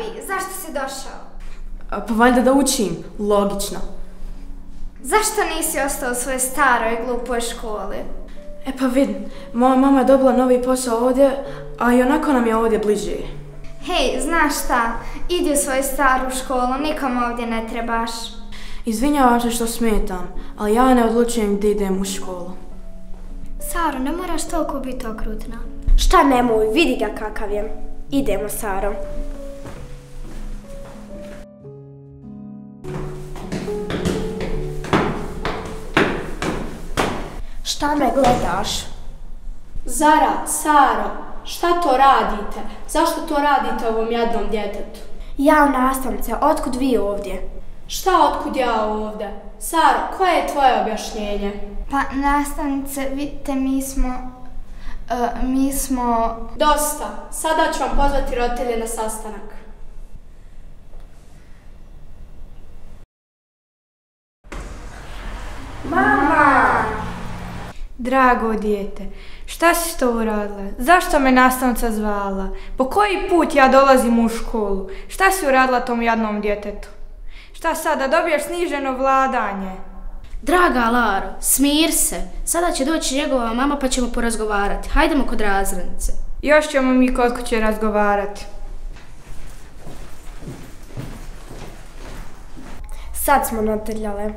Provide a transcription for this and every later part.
pravi? Zašto si došao? Pa valjda da učim, logično. Zašto nisi ostao u svojoj staroj glupoj školi? Pa vidim, moja mama je dobila novi posao ovdje, a i onako nam je ovdje bliže. Hej, znaš šta? Idi u svoju staru školu, nikom ovdje ne trebaš. Izvinjavam se što smetam, ali ja ne odlučujem gdje idem u školu. Saro, ne moraš toliko biti okrutna. Šta nemoj, vidi ga kakav je. Idemo, Saro. Šta me gledaš? Zara, Saro, šta to radite? Zašto to radite ovom jadnom djetetu? Ja, nastavnice, otkud vi ovdje? Šta otkud ja ovdje? Saro, koje je tvoje objašnjenje? Pa, nastavnice, vidite, mi smo... Dosta, sada ću vam pozvati roditelje na sastanak. Mama! Drago dijete, šta si to uradila? Zašto me nastavnica zvala? Po koji put ja dolazim u školu? Šta si uradila tom jadnom djetetu? Šta sada, dobiješ sniženo vladanje? Draga Laro, smir se. Sada će doći njegova mama pa ćemo porazgovarati. Hajdemo kod razrednice. Još ćemo mi kod kuće razgovarati. Sad smo natrljale.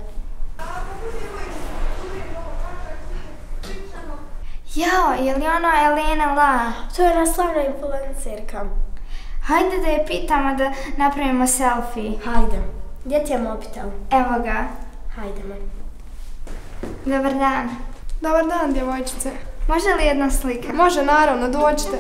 Jao, je li ona Elena La? To je ona slavna influencerka. Hajde da je pitamo da napravimo selfie. Hajde. Gdje ti je mobitel? Evo ga. Hajdemo. Dobar dan. Dobar dan, djevojčice. Može li jedna slika? Može, naravno, dođite.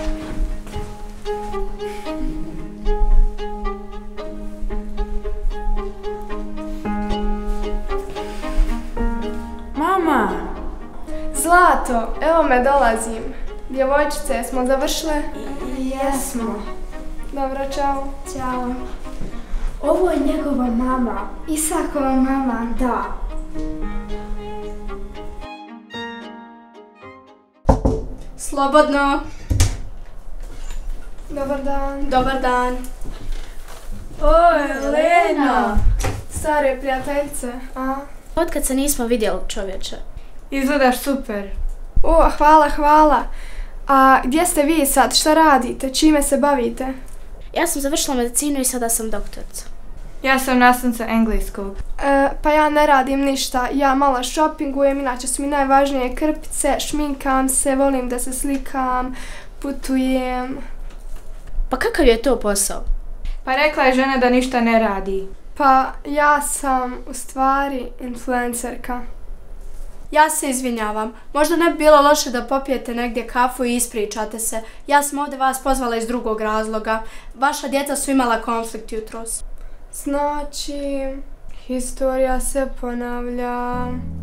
Mama! Zlato, evo me dolazim. Djevojčice, smo završile? Jesmo. Dobro, čao. Ćao. Ovo je njegova mama. Isakova mama. Da. Slobodno. Dobar dan. Dobar dan. O, Elena! Stare prijateljice, a? Otkad se nismo vidjeli, čovječe? Izgledaš super. O, hvala. A gdje ste vi sad? Šta radite? Čime se bavite? Ja sam završila medicinu i sada sam doktorica. Ja sam nastavnica engleskog. Pa ja ne radim ništa. Ja malo šopingujem, inače su mi najvažnije krpice, šminkam se, volim da se slikam, putujem. Pa kakav je to posao? Pa rekla je žena da ništa ne radi. Pa ja sam u stvari influencerka. Ja se izvinjavam. Možda ne bi bilo loše da popijete negdje kafu i ispričate se. Ja sam ovdje vas pozvala iz drugog razloga. Vaša djeca su imala konflikt jutros. Znači, historija se ponavlja.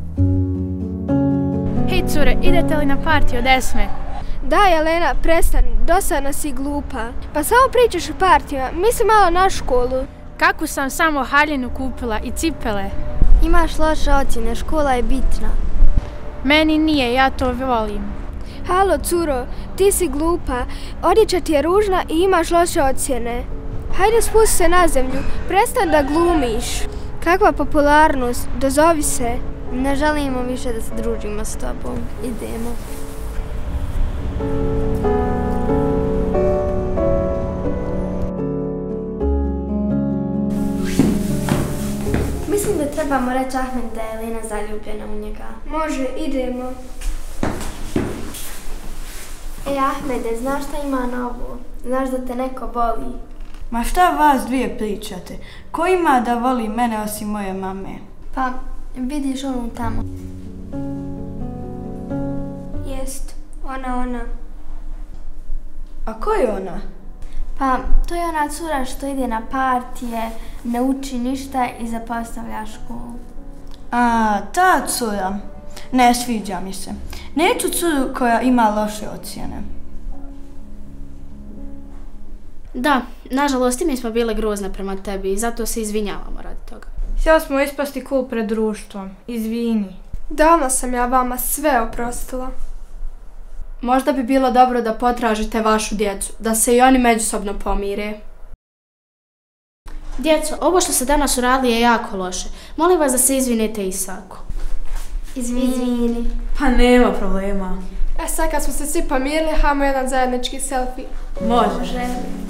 Hej cure, idete li na partiju od Esme? Da, Jelena, prestani, dosadna si glupa. Pa samo pričaš o partijama, misli malo na školu. Kakvu sam samo haljinu kupila i cipele. Imaš loše ocjene, škola je bitna. Meni nije, ja to volim. Halo, curo, ti si glupa, odjeća ti je ružna i imaš loše ocjene. Hajde spusti se na zemlju, prestani da glumiš. Kakva popularnost, dozovi se. Ne želimo više da se družimo s tobom, idemo. Mislim da trebamo reći Ahmed da je Elena zaljubljena u njega. Može, idemo. Ahmede, znaš šta ima novo? Znaš da te neko voli? Ma šta vas dvije pričate? Ko ima da voli mene osim moje mame? Pa, vidiš onu tamo. Jest, ona. A ko je ona? Pa, to je ona cura što ide na partije, ne uči ništa i zapostavlja školu. A, ta cura. Ne sviđa mi se. Neću curu koja ima loše ocjene. Da, nažalost i mi smo bile grozne prema tebi i zato se izvinjavamo radi toga. Htjeli smo ispasti cool pred društvom. Izvini. Davno sam ja vama sve oprostila. Možda bi bilo dobro da potražite vašu djecu, da se i oni međusobno pomire. Djeco, ovo što ste danas uradili je jako loše. Molim vas da se izvinite Isaku. Izvini. Pa nema problema. Sad kad smo se svi pomirili, hajmo jedan zajednički selfie. Može.